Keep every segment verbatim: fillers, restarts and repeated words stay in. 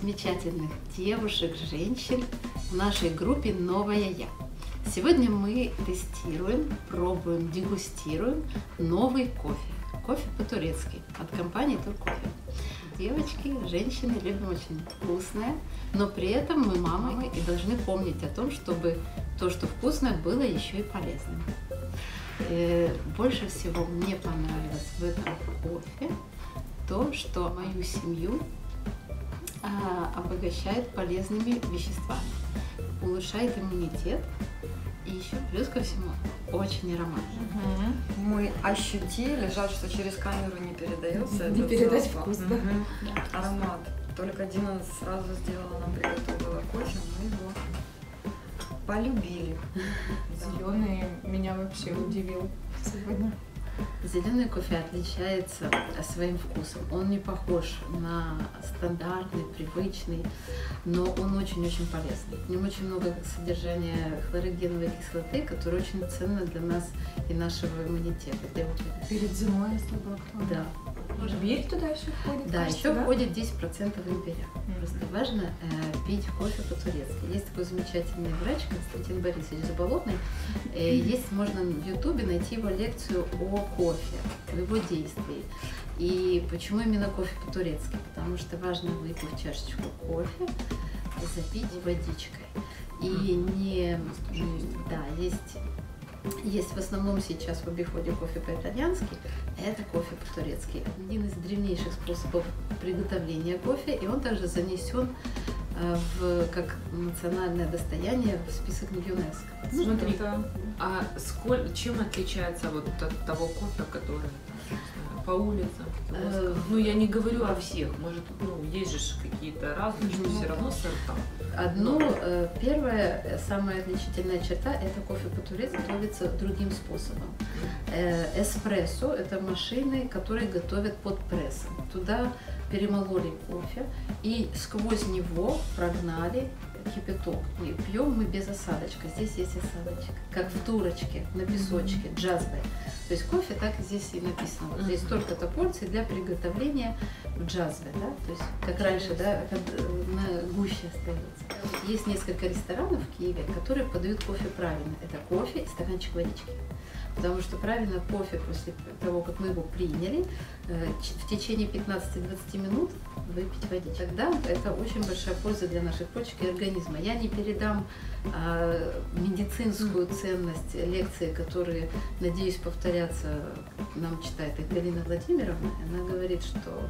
замечательных девушек, женщин в нашей группе «Новая я». Сегодня мы тестируем, пробуем, дегустируем новый кофе. Кофе по-турецки от компании Туркофе. Девочки, женщины любим очень вкусное, но при этом мы мамы и должны помнить о том, чтобы то, что вкусное, было еще и полезным. И больше всего мне понравилось в этом кофе то, что мою семью а, обогащает полезными веществами, улучшает иммунитет и еще плюс ко всему очень ароматно. Угу. Мы ощутили, жаль, что через камеру не передается. Не передать вкус, да? Угу. Аромат. Только Дина сразу сделала, нам приготовила кофе, мы его полюбили. Зеленый меня вообще удивил сегодня. Зеленый кофе отличается своим вкусом. Он не похож на стандартный, привычный, но он очень-очень полезный. В нем очень много содержания хлорогеновой кислоты, которая очень ценна для нас и нашего иммунитета. Перед зимой, если бы кто-то. Да. Имбирь туда еще входит? Да, кажется, еще да? входит десять процентов имбиря. Mm-hmm. Просто важно э, пить кофе по-турецки. Есть такой замечательный врач Константин Борисович Заболотный. Э, есть, можно в Ютубе найти его лекцию о кофе, о его действии. И почему именно кофе по-турецки? Потому что важно, выпив чашечку кофе, запить водичкой. И не... Да, есть... Есть в основном сейчас в обиходе кофе по-итальянски, это кофе по-турецки. Один из древнейших способов приготовления кофе, и он также занесен в, как национальное достояние в список ЮНЕСКО. Смотри, а сколь, чем отличается вот от того кофе, который по улицам? Э, ну, я не говорю о всех, может, ну, есть же какие-то разные, что все равно сорта. Одно, э, первая, самая отличительная черта – это кофе по-турецки готовится другим способом. Э, эспрессо – это машины, которые готовят под прессом. Туда перемололи кофе и сквозь него прогнали кипяток. И пьем мы без осадочка. Здесь есть осадочек, как в турочке, на песочке, джазбе. То есть кофе так здесь и написано. Вот здесь столько-то порций для приготовления в джазбе, да? То есть как раньше, да, на гуще остается. Есть несколько ресторанов в Киеве, которые подают кофе правильно. Это кофе и стаканчик водички. Потому что правильно кофе после того, как мы его приняли, в течение пятнадцати-двадцати минут выпить водичку. Тогда это очень большая польза для наших почек и организма. Я не передам а, медицинскую ценность лекции, которые, надеюсь, повторятся, нам читает их Галина Владимировна. Она говорит, что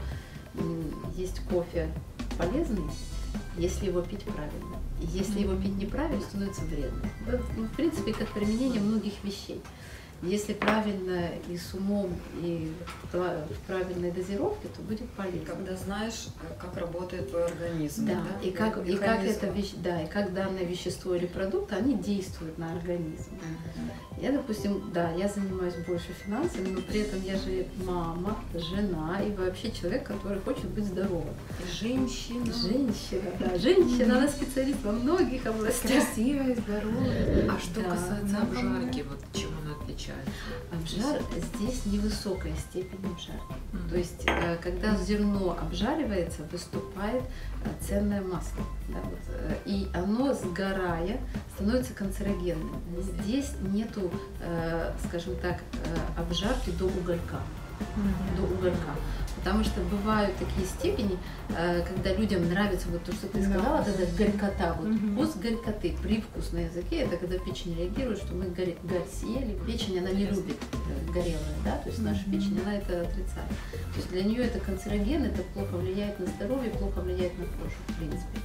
есть кофе полезный, если его пить правильно. И если его пить неправильно, становится вредным. Ну, в принципе, как применение многих вещей. Если правильно и с умом, и в правильной дозировке, то будет полезно. Когда знаешь, как работает твой организм. Да, да? И, как, и, как это веще, да, и как данное вещество или продукт, они действуют на организм. Mm-hmm. Я, допустим, да, я занимаюсь больше финансами, но при этом я же мама, жена и вообще человек, который хочет быть здоровым. Женщина. Женщина, да. Женщина, она специалист во многих областях. Красивая, здоровая. А что да. касается обжарки, вот чем она отличается? Обжар здесь невысокая степень обжарки. Mm-hmm. То есть, когда зерно обжаривается, выступает ценное масло. Да, вот, и оно, сгорая, становится канцерогенным. Здесь нету, скажем так, обжарки до уголька. Mm-hmm. До уголька. Потому что бывают такие степени, когда людям нравится вот то, что ты сказала, да. это горькота, вот mm-hmm. вкус горькоты, привкус на языке, это когда печень реагирует, что мы горь, горь съели, печень она не любит горелое, да, то есть наша mm-hmm. печень, она это отрицает. То есть для нее это канцероген, это плохо влияет на здоровье, плохо влияет на кожу, в принципе.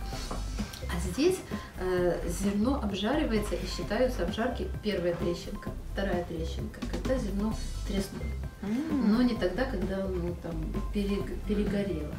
А здесь э, зерно обжаривается и считаются обжарки первая трещинка, вторая трещинка, когда зерно треснуло. Mm-hmm. Но не тогда, когда оно там перегорело.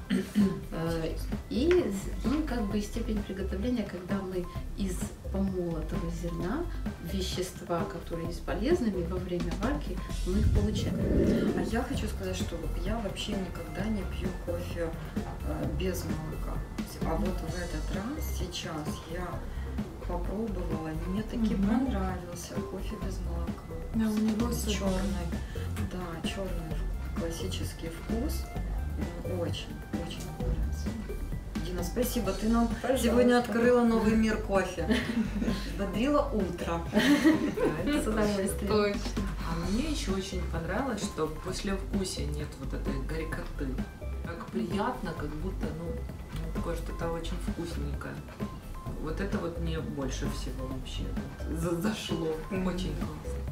И ну, как бы степень приготовления, когда мы из помолотого зерна вещества, которые есть полезными во время варки, мы их получаем. А я хочу сказать, что я вообще никогда не пью кофе без молока. А вот в этот раз, сейчас я попробовала, мне таки mm-hmm. понравился кофе без молока. Да, у него черный, да, черный классический вкус. Очень, очень нравится. Дина Дина, спасибо. Ты нам Пожалуйста. сегодня открыла новый мир кофе. Бодрила утро. С удовольствием. Точно. А мне еще очень понравилось, что после вкуса нет вот этой горькоты. Как приятно, как будто, ну, ну, такое что-то очень вкусненькое. Вот это вот мне больше всего вообще вот за- зашло. Очень классно.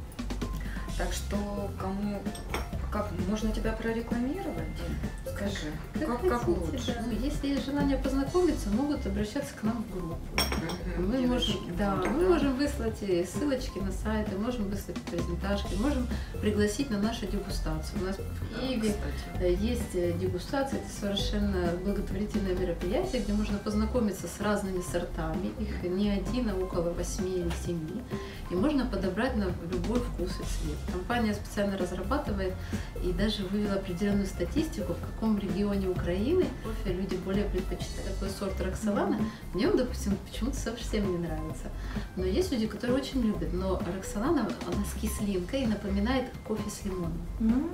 Так что кому... Как, можно тебя прорекламировать, Дин? Скажи, как, как, хотите, лучше? да. Ну, если есть желание познакомиться, могут обращаться к нам в группу. Мгм, Мы девочки можем, да, будут, мы можем выслать и ссылочки на сайты, можем выслать презентажки, можем пригласить на нашу дегустацию. У нас в Да, Киеве кстати. э, есть э, дегустация, это совершенно благотворительное мероприятие, где можно познакомиться с разными сортами, их не один, а около восьми или семи, и можно подобрать на любой вкус и цвет. Компания специально разрабатывает и даже вывела определенную статистику, в каком регионе Украины кофе люди более предпочитают. Такой сорт Роксолана, мне он, допустим, почему-то совсем не нравится. Но есть люди, которые очень любят, но Роксолана, она с кислинкой и напоминает кофе с лимоном. М,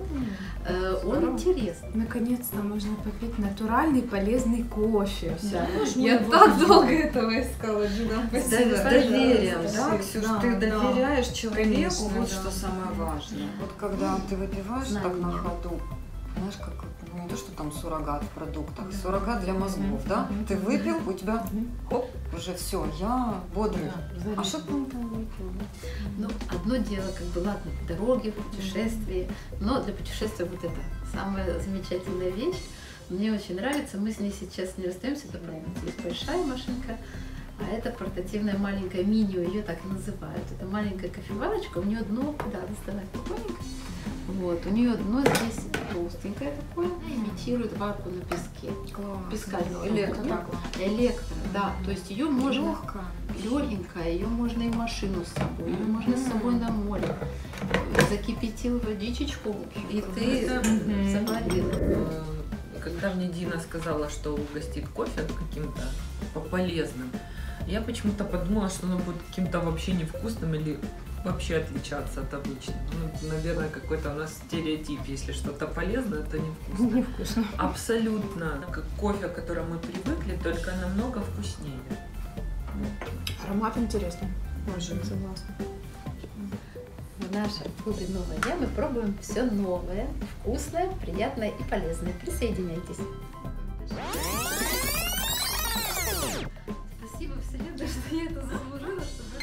Э, Он Здорово. интересный. Наконец-то можно попить натуральный полезный кофе. Да. Я так долго этого искала, Джина. Да, Спасибо. с доверием, да, Спасибо. Ксюш, Да, ты да. доверяешь человеку, Конечно, вот да. что самое важное. Вот когда ты выпиваешь Знаю. так на ходу, знаешь, как ну, не то, что там суррогат в продуктах, суррогат для мозгов, да? Мгм. Ты выпил, у тебя Мгм. хоп, уже все, я бодрый. Да, А что ты там выпил? Ну, одно дело, как бы, ладно, в дороге, в путешествии, но для путешествия вот это самая замечательная вещь. Мне очень нравится, мы с ней сейчас не расстаемся, это правда, есть большая машинка, а это портативная маленькая мини, ее так и называют. Это маленькая кофеварочка, у нее дно, да, доставай спокойненько. Вот, у нее дно здесь толстенькое такое, имитирует варку на песке. Песка Электро. Электро, да, то есть ее можно Легкая. легенькая, ее можно и в машину с собой, ее можно с собой на море. Закипятил водичечку, и ты Мгм. заварил. Э, Когда мне Дина сказала, что угостит кофе каким-то полезным, я почему-то подумала, что оно будет каким-то вообще невкусным или вообще отличаться от обычного. Ну, наверное, какой-то у нас стереотип, если что-то полезное, это невкусно. Невкусно. Абсолютно, как кофе, к которому мы привыкли, только намного вкуснее. Аромат интересный. Очень согласна. В нашем клубе «Новое я» мы пробуем все новое, вкусное, приятное и полезное. Присоединяйтесь. Спасибо, Вселенная, что я это заслужила, чтобы